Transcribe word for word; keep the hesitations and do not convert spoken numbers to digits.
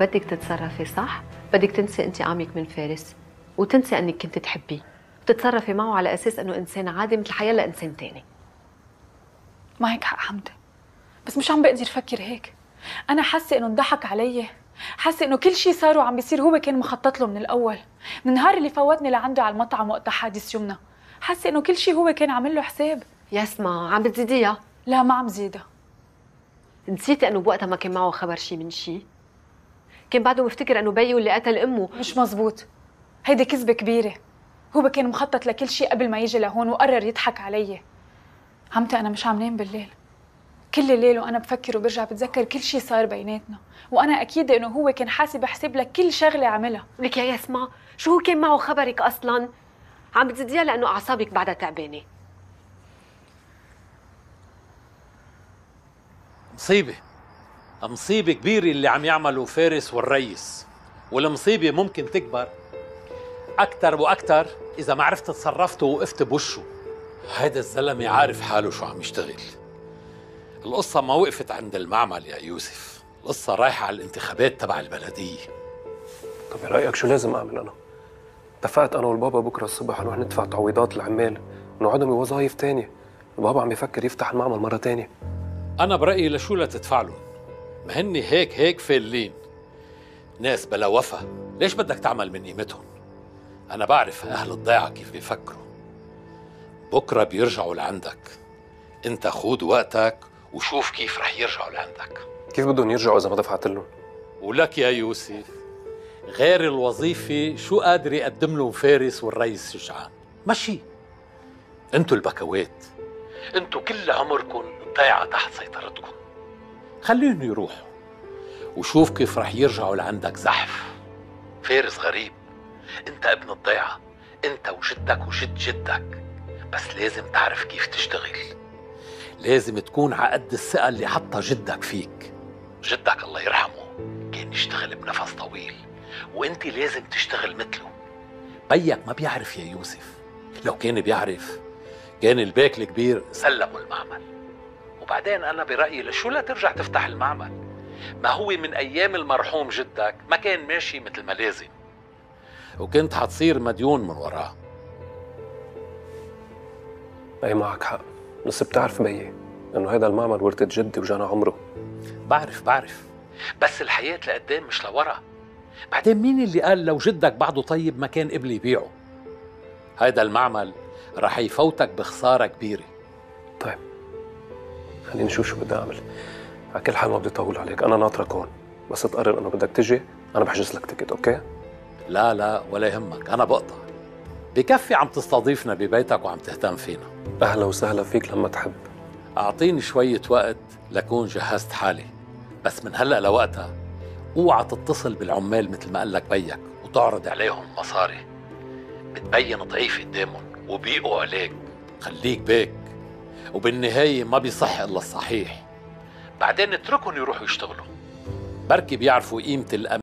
بدك تتصرفي صح؟ بدك تنسي انتقامك من فارس وتنسي انك كنت تحبيه وتتصرفي معه على اساس انه انسان عادي مثل حيلا انسان تاني. معك حق حمدة، بس مش عم بقدر افكر هيك. انا حاسه انه انضحك علي، حاسه انه كل شيء صار وعم بيصير هو كان مخطط له من الاول، من النهار اللي فوتني لعنده على المطعم وقت حادث يمنى. حاسه انه كل شيء هو كان عامل له حساب. ياسما عم بتزيديها. لا ما عم زيدها. نسيتي انه بوقتها ما كان معه خبر شيء من شيء؟ كان بعده مفتكر انه بيو اللي قتل امه. مش مزبوط، هيدي كذبه كبيره. هو كان مخطط لكل شيء قبل ما يجي لهون وقرر يضحك علي. عمتي انا مش عم نام بالليل، كل الليل وانا بفكر وبرجع بتذكر كل شيء صار بيناتنا، وانا اكيده انه هو كان حاسب حساب لك كل شغله عملها. لك يا ياسما شو هو كان معه خبرك اصلا؟ عم بتزيديها لانه اعصابك بعدها تعبانه. مصيبه مصيبه كبيره اللي عم يعمله فارس والريس، والمصيبه ممكن تكبر اكثر واكثر اذا ما عرفت تصرفت ووقفت بوشه. هيدا الزلمه عارف حاله شو عم يشتغل. القصة ما وقفت عند المعمل يا يوسف، القصة رايحة على الانتخابات تبع البلدية. طب برأيك شو لازم أعمل أنا؟ اتفقت أنا والبابا بكرة الصبح نروح ندفع تعويضات للعمال ونوعدهم بوظايف تانية. البابا عم يفكر يفتح المعمل مرة تانية. أنا برأيي لشو لا تدفع لهم؟ ما هني هيك هيك فالين ناس بلا وفا، ليش بدك تعمل من قيمتهم؟ أنا بعرف أهل الضيعة كيف بيفكروا. بكرة بيرجعوا لعندك، أنت خود وقتك وشوف كيف رح يرجعوا لعندك. كيف بدهم يرجعوا إذا ما دفعت لهم؟ ولك يا يوسف غير الوظيفة شو قادر يقدم لهم فارس والريس شجعان؟ مشي. انتوا البكوات، انتوا كل عمركم ضيعة تحت سيطرتكم. خليهم يروحوا وشوف كيف رح يرجعوا لعندك زحف. فارس غريب، انت ابن الضيعة، انت وجدك وجد جدك، بس لازم تعرف كيف تشتغل. لازم تكون على قد الثقة اللي حطها جدك فيك. جدك الله يرحمه كان يشتغل بنفس طويل، وانت لازم تشتغل مثله. بيك ما بيعرف يا يوسف، لو كان بيعرف كان الباك الكبير سلموا المعمل. وبعدين انا برأيي لشو لا ترجع تفتح المعمل؟ ما هو من ايام المرحوم جدك ما كان ماشي مثل ما لازم، وكنت حتصير مديون من وراه. أي معك حق، بس بتعرف بيي إنه هذا المعمل ورثة جدي وجانا عمره. بعرف بعرف بس الحياة لقدام مش لورا. بعدين مين اللي قال لو جدك بعده طيب ما كان قبل يبيعه؟ هيدا المعمل رح يفوتك بخسارة كبيرة. طيب خليني نشوف شو بدي أعمل. على كل حال ما بدي طول عليك، أنا ناطرك هون، بس تقرر إنه بدك تجي أنا بحجز لك تيكت. أوكي؟ لا لا ولا يهمك، أنا بقطع. بكفي عم تستضيفنا ببيتك وعم تهتم فينا. أهلا وسهلا فيك لما تحب. أعطيني شوية وقت لكون جهزت حالي، بس من هلأ لوقتها اوعى تتصل بالعمال مثل ما قال لك بيك وتعرض عليهم مصاري، بتبين ضعيف قدامهم وبيقوا عليك. خليك بيك، وبالنهاية ما بيصح إلا الصحيح. بعدين اتركهم يروحوا يشتغلوا، بركي بيعرفوا قيمة الأمانة